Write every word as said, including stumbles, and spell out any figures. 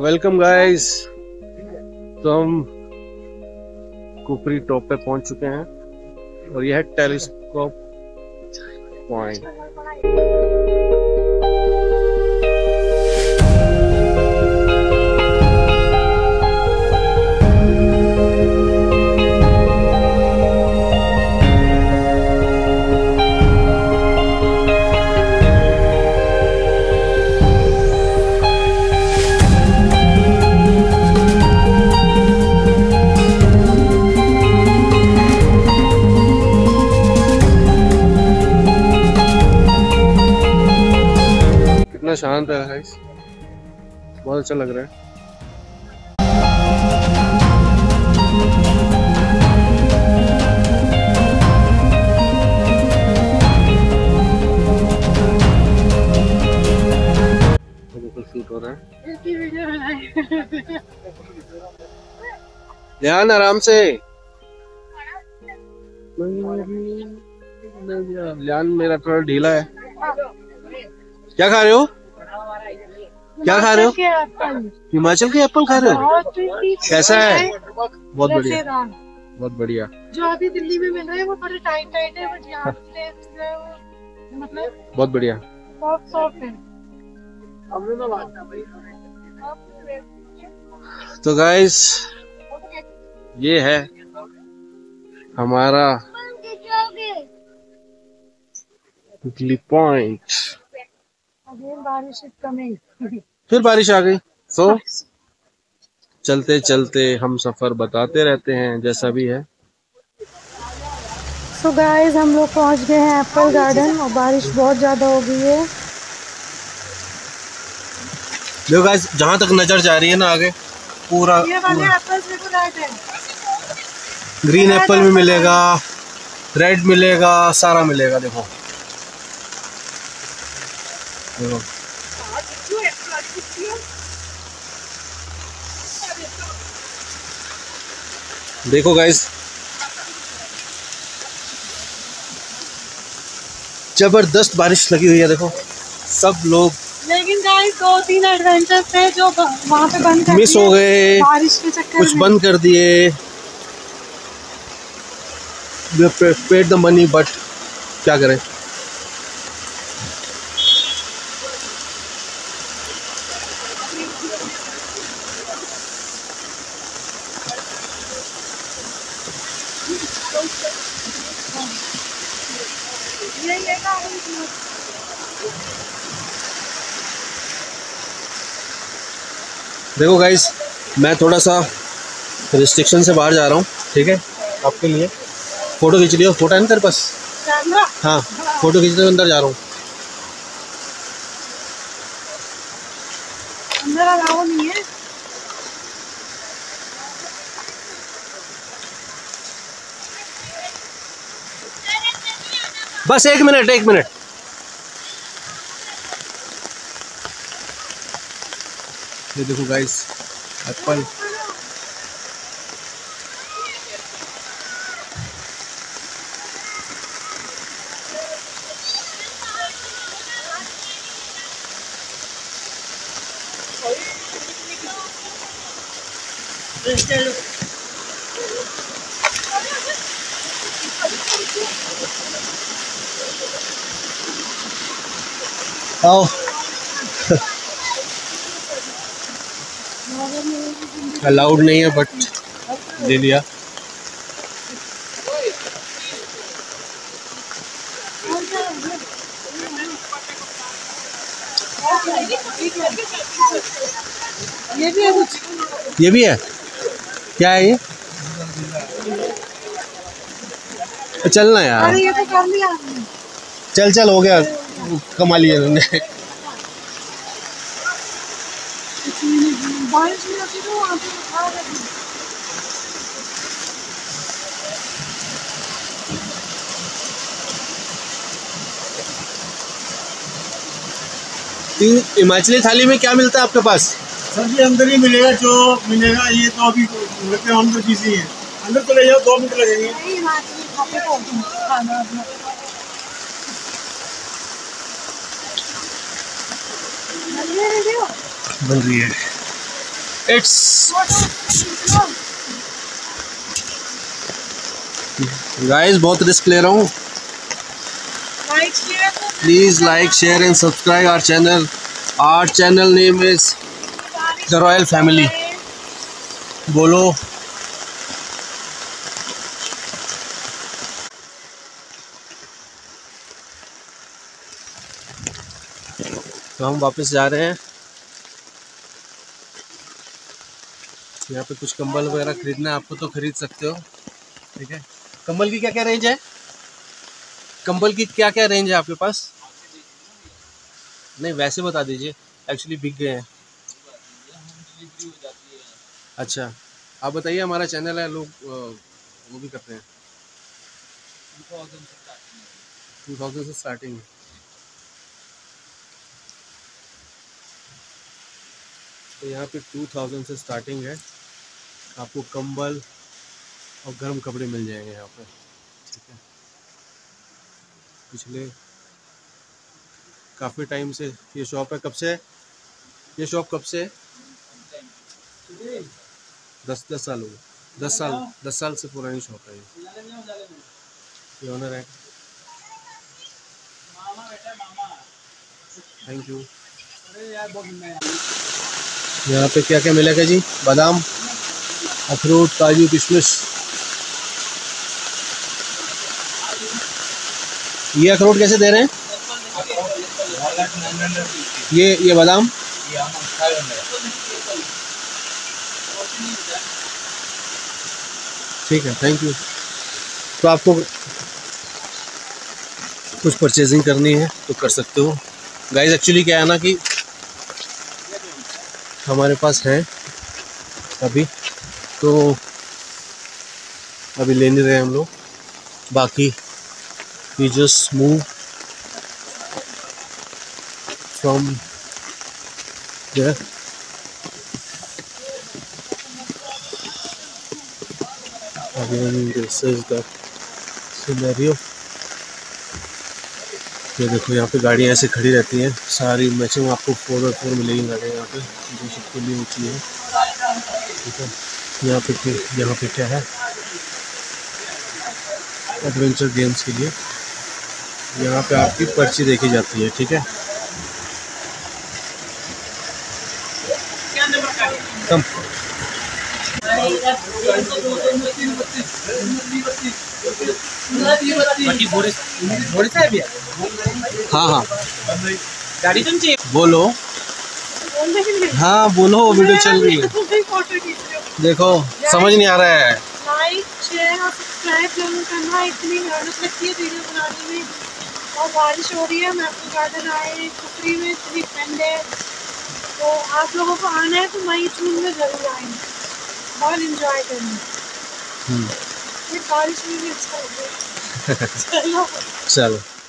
Welcome guys. तो हम Kufri top पे पहुंच चुके हैं और यह है टेलीस्कोप पॉइंट। कितना शांत है गाइस, बहुत अच्छा लग रहा है। शूट हो रहा है, ध्यान आराम से। ध्यान मेरा थोड़ा ढीला है। क्या खा रहे हो? क्या खा रहे हो? हिमाचल के एप्पल खा रहे हो? कैसा है? बहुत बढ़िया, बहुत बढ़िया। जो अभी दिल्ली में मिल रहे हैं वो थोड़े टाइट टाइट है, बट यहाँ पे मतलब बहुत बढ़िया, बहुत सॉफ्ट है। तो गाइस ये है हमारा टिकली पॉइंट। बारिश कमी, फिर बारिश आ गई। तो चलते चलते हम सफर बताते रहते हैं जैसा भी है। सो गाइस हम लोग पहुंच गए हैं एप्पल गार्डन और बारिश बहुत ज्यादा हो गई है। देखो गाइस, जहाँ तक नजर जा रही है ना आगे पूरा, ये वाले एप्पल्स देखो रेड है। ग्रीन एप्पल भी मिलेगा, रेड मिलेगा, सारा मिलेगा। देखो देखो देखो गाइस, जबरदस्त बारिश लगी हुई है। देखो सब लोग, लेकिन गाइस दो तीन एडवेंचर थे जो वहाँ पे बंद कर मिस हो गए, बारिश के चक्कर कुछ में। बंद कर दिए। पेड द मनी, बट क्या करें। देखो गाइस, मैं थोड़ा सा रिस्ट्रिक्शन से बाहर जा रहा हूँ, ठीक है, आपके लिए। फोटो खींच लियो, फोटो है ना तेरे पास? हाँ, फोटो खींचने अंदर जा रहा हूँ। अंदर अलाउ नहीं है। बस एक मिनट, एक मिनट। ये देखो गाइस, एप्पल। आओ। अलाउड नहीं है बट ले लिया। ये भी है कुछ, ये भी है, क्या है ये? चलना यार। अरे ये तो कर लिया आपने। चल चल, हो गया, कमा लिया उन्होंने। बारिश में होती तो वहाँ पे उठा रखी। हिमाचली थाली में क्या मिलता है आपके पास? सब्जी अंदर ही मिलेगा, जो मिलेगा ये तो अभी हम तो चीजें हैं, अंदर चले जाओ, दो मिनट लगेंगे। बन रही है। इट्स गाइस, बहुत रिस्क ले रहा हूँ। Like share please like share and subscribe our channel. Our channel name is the royal family. बोलो। तो हम वापस जा रहे हैं। यहाँ पे कुछ कंबल वगैरह खरीदना है आपको तो खरीद सकते हो, ठीक है। कंबल की क्या क्या रेंज है? कंबल की क्या क्या रेंज है आपके पास? नहीं वैसे बता दीजिए, एक्चुअली बिक गए हैं। अच्छा आप बताइए, हमारा चैनल है, लोग वो भी करते हैं। टू थाउजेंड से स्टार्टिंग है। तो यहाँ पे टू थाउजेंड से स्टार्टिंग है। आपको कंबल और गर्म कपड़े मिल जाएंगे यहाँ पे, ठीक है। पिछले काफ़ी टाइम से ये शॉप है। कब से है ये शॉप? कब से है? दस दस साल हो गए। दस साल दस साल से पुरानी शॉप है ये। ये ओनर है। Thank you. यहाँ पे क्या क्या मिलेगा जी? बादाम, अखरोट, काजू, किशमिश। ये अखरोट कैसे दे रहे हैं? ये ये बादाम ठीक है, थैंक यू। तो आपको कुछ परचेजिंग करनी है तो कर सकते हो गाइस। एक्चुअली क्या है ना कि हमारे पास है अभी, तो अभी ले नहीं रहे हम लोग। बाकी we just move from there। Again this is the scenario। ये देखो यहाँ पे गाड़ियाँ ऐसे खड़ी रहती हैं सारी। मैक्सिमम आपको फोर बाई फोर मिलेगी गाड़ियाँ यहाँ पे, जो सबके लिए ऊँची है, ठीक है। यहाँ पे फिर यहाँ पे क्या है? एडवेंचर गेम्स के लिए यहाँ पे आपकी पर्ची देखी जाती है, ठीक है। कम हाँ हाँ गाड़ी तुम चाहिए? बोलो। हाँ बोलो, वीडियो चल रही है। देखो समझ नहीं आ रहा है। लाइक शेयर और सब्सक्राइब जरूर करना। इतनी मेहनत लगती है वीडियो बनाने में, और बारिश हो रही है। मैं अपने गार्डन आए कुफरी में, इतनी ठंड है। तो आप लोगों को आना है तो मई जून में जरूर आएंगे और एंजॉय करना। ये बारिश में भी अच्छा लगेगा। चलो चलो।